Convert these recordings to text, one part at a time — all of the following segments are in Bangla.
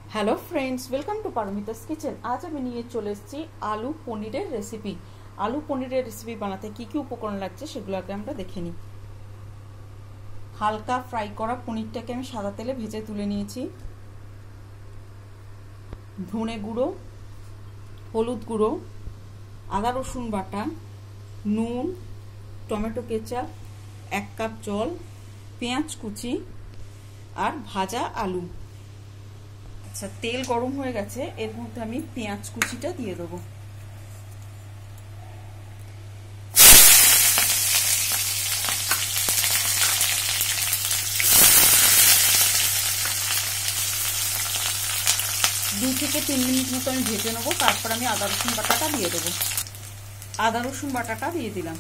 Hello friends, welcome to Paramita's kitchen. আজ আমি নিয়ে চলে এসেছি আলু পনিরের রেসিপি। আলু পনিরের রেসিপি বানাতে কি কি উপকরণ লাগছে সেগুলো আগে আমরা দেখে নিই। হালকা ফ্রাই করা পনিরটাকে আমি সাদা তেলে ভেজে তুলে নিয়েছি। ধনে গুঁড়ো, হলুদ গুঁড়ো, আদা রসুন বাটা, নুন, টমেটো কেচাপ, 1 কাপ জল, পেঁয়াজ কুচি আর ভাজা আলু। আচ্ছা, তেল গরম হয়ে গেছে, এর মধ্যে আমি পেঁয়াজ কুচিটা দিয়ে দেবো। দুই থেকে 3 মিনিট মতো আমি ভেজে নেবো, তারপর আমি আদা রসুন বাটাটা দিয়ে দেবো। আদা রসুন বাটাটা দিয়ে দিলাম।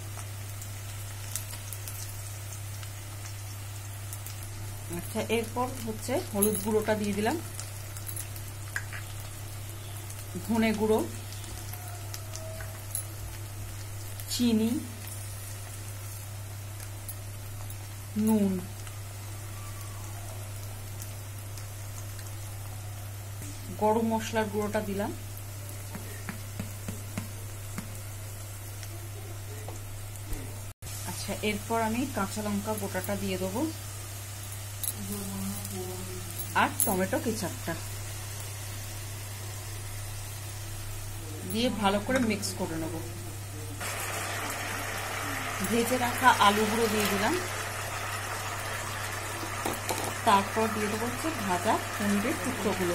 আচ্ছা, এরপর হচ্ছে হলুদ গুঁড়োটা দিয়ে দিলাম, ধনে গুঁড়ো, চিনি, নুন, গরম মশলার গুঁড়োটা দিলাম। আচ্ছা, এরপর আমি কাঁচা লঙ্কা গোটাটা দিয়ে দেবো আর টমেটো কেচাপটা দিয়ে ভালো করে মিক্স করে নেব। ভেজে রাখা আলুগুলো দিয়ে দিলাম, তারপর দিয়ে দেবো হচ্ছে ভাজা পনিরের টুকরোগুলো।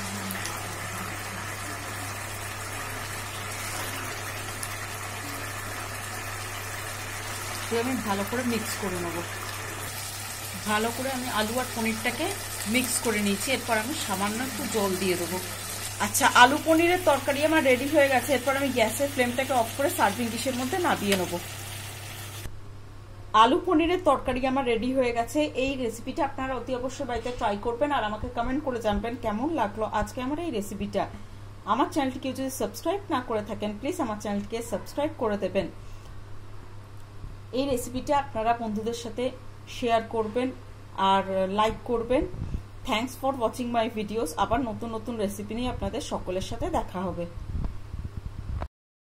আমি ভালো করে মিক্স করে নেব। ভালো করে আমি আলু আর পনিরটাকে মিক্স করে নিয়েছি। এরপর আমি সামান্য একটু জল দিয়ে দেবো। আচ্ছা, আলু পনিরের তরকারি আমার রেডি হয়ে গেছে। এরপর আমি গ্যাসের ফ্লেমটাকে অফ করে সার্ভিং ডিশের মধ্যে নামিয়ে নেব। আলু পনিরের তরকারি আমার রেডি হয়ে গেছে। এই রেসিপিটা আপনারা অতি অবশ্যই বাড়িতে ট্রাই করবেন আর আমাকে কমেন্ট করে জানবেন কেমন লাগলো আজকে আমার এই রেসিপিটা। আমার চ্যানেলটিকে যদি সাবস্ক্রাইব না করে থাকেন, প্লিজ আমার চ্যানেলটিকে সাবস্ক্রাইব করে দেবেন। এই রেসিপিটা আপনারা বন্ধুদের সাথে শেয়ার করবেন আর লাইক করবেন। Thanks for watching my videos. আবার নতুন নতুন রেসিপি নিয়ে আপনাদের সকলের সাথে দেখা হবে।